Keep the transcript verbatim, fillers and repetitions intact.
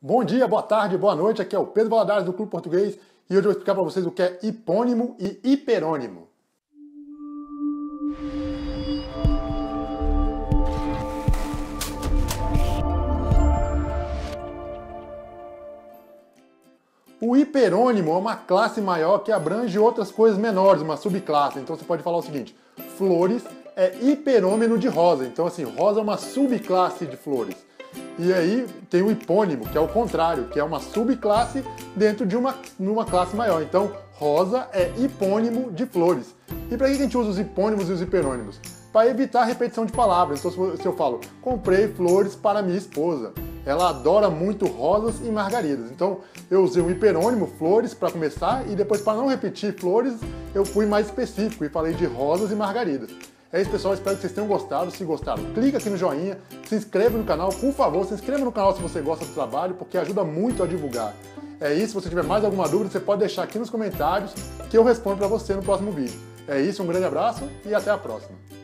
Bom dia, boa tarde, boa noite, aqui é o Pedro Valadares do Clube Português e hoje eu vou explicar para vocês o que é hipônimo e hiperônimo. O hiperônimo é uma classe maior que abrange outras coisas menores, uma subclasse. Então você pode falar o seguinte: flores é hiperônimo de rosa. Então assim, rosa é uma subclasse de flores. E aí tem o hipônimo, que é o contrário, que é uma subclasse dentro de uma, uma classe maior. Então, rosa é hipônimo de flores. E para que a gente usa os hipônimos e os hiperônimos? Para evitar a repetição de palavras. Então, se eu falo, comprei flores para minha esposa, ela adora muito rosas e margaridas. Então, eu usei um hiperônimo, flores, para começar, e depois, para não repetir flores, eu fui mais específico e falei de rosas e margaridas. É isso, pessoal, espero que vocês tenham gostado. Se gostaram, clica aqui no joinha, se inscreva no canal, por favor, se inscreva no canal se você gosta do trabalho, porque ajuda muito a divulgar. É isso, se você tiver mais alguma dúvida, você pode deixar aqui nos comentários que eu respondo para você no próximo vídeo. É isso, um grande abraço e até a próxima.